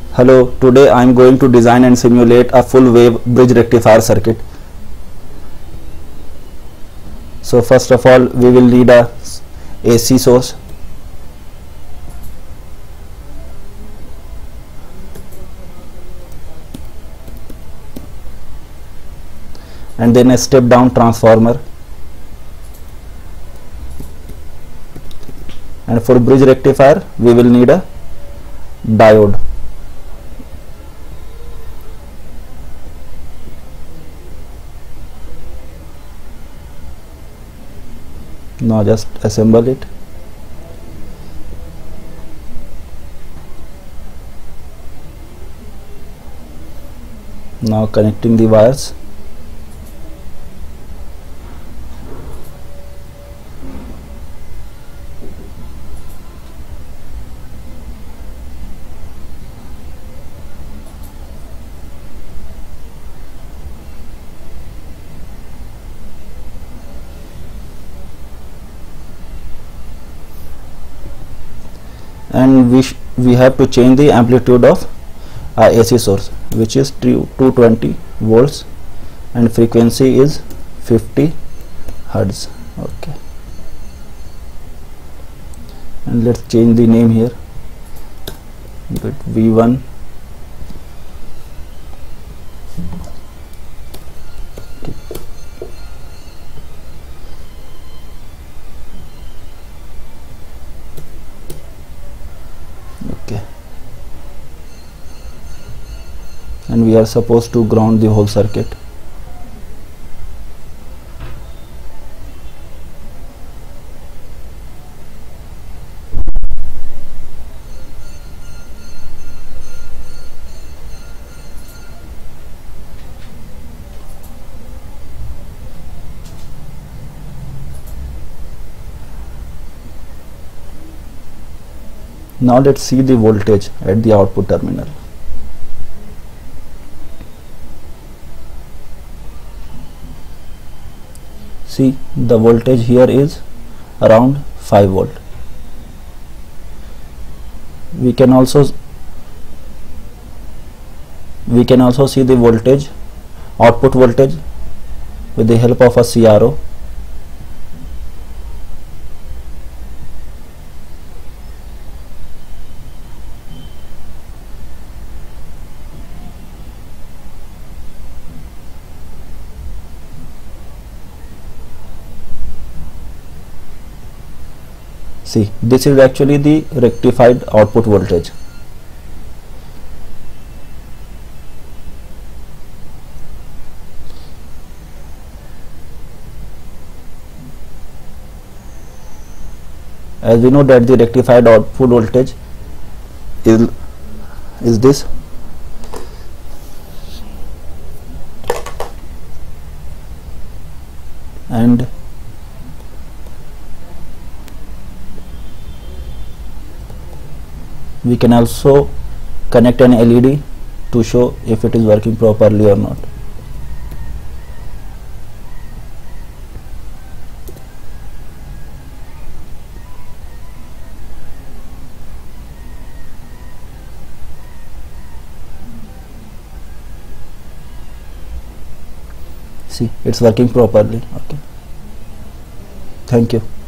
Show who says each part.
Speaker 1: Hello, today I am going to design and simulate a full wave bridge rectifier circuit. So first of all we will need a AC source. And then a step down transformer. And for bridge rectifier we will need a diode. Now just assemble it. Now connecting the wires. And we have to change the amplitude of our AC source, which is 220 volts, and frequency is 50 hertz. Okay, and let's change the name here. Bit V1. Okay, and we are supposed to ground the whole circuit. Now let's see the voltage at the output terminal. See, the voltage here is around 5 volt. We can also see the voltage, output voltage, with the help of a CRO. See, this is actually the rectified output voltage. As we know that the rectified output voltage is this, and we can also connect an LED to show if it is working properly or not. See, it's working properly. Okay, thank you.